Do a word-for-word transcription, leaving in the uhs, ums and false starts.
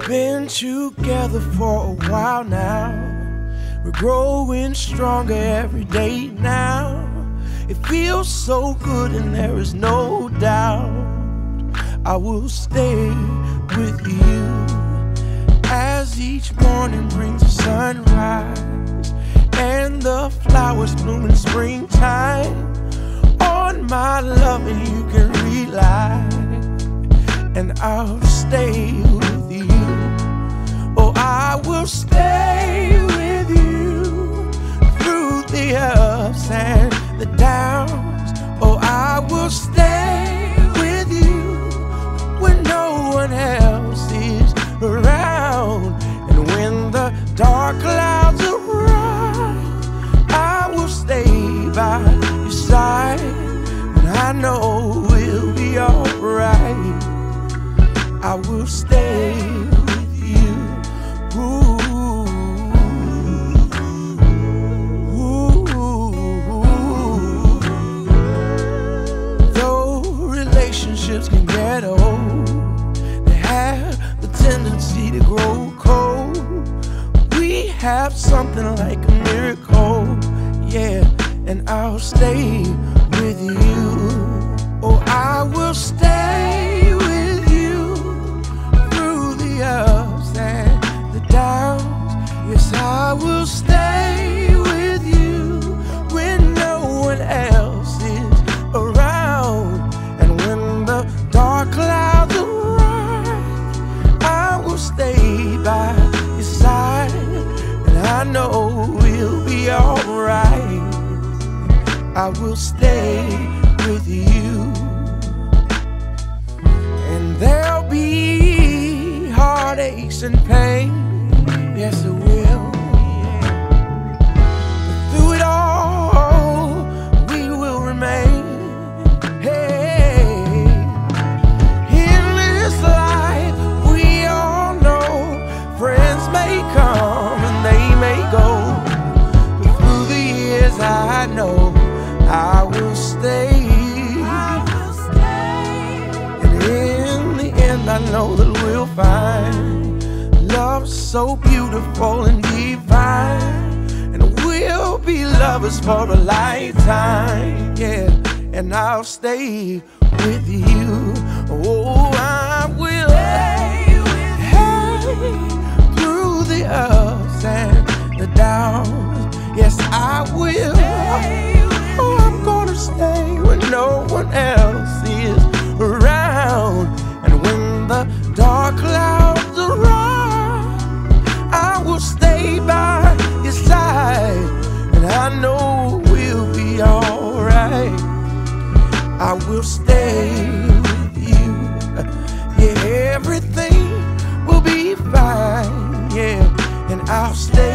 Been together for a while now. We're growing stronger every day now. It feels so good and there is no doubt I will stay with you. As each morning brings the sunrise and the flowers bloom in springtime, on my loving you can rely, and I'll stay with you. Oh, I will stay with you through the ups and the downs. Oh, I will stay with you when no one else is around. And when the dark clouds arise, I will stay by your side, and I know we'll be alright. I will stay with you. Ooh, ooh, ooh. Though relationships can get old, they have the tendency to grow cold. We have something like a miracle, yeah, and I'll stay with you. Oh, I will stay with you through the ups and the downs. Yes, I will stay with you when no one else is around. And when the dark clouds arise, I will stay by your side, and I know we'll be alright. I will stay with you. And there'll be heartaches and pain, yes it will, but through it all we will remain. Hey, in this life we all know friends may come and they may go, but through the years I know I will stay. I will stay. And in the end I know that we'll find love so beautiful and divine, and we'll be lovers for a lifetime, yeah, and I'll stay with you. Oh, I will stay with you through the ups and the downs. Yes, I will. Oh, I'm gonna stay when no one else is around. And when the dark clouds arise, I will stay by your side, and I know we'll be alright. I will stay with you. Yeah, everything will be fine, yeah, and I'll stay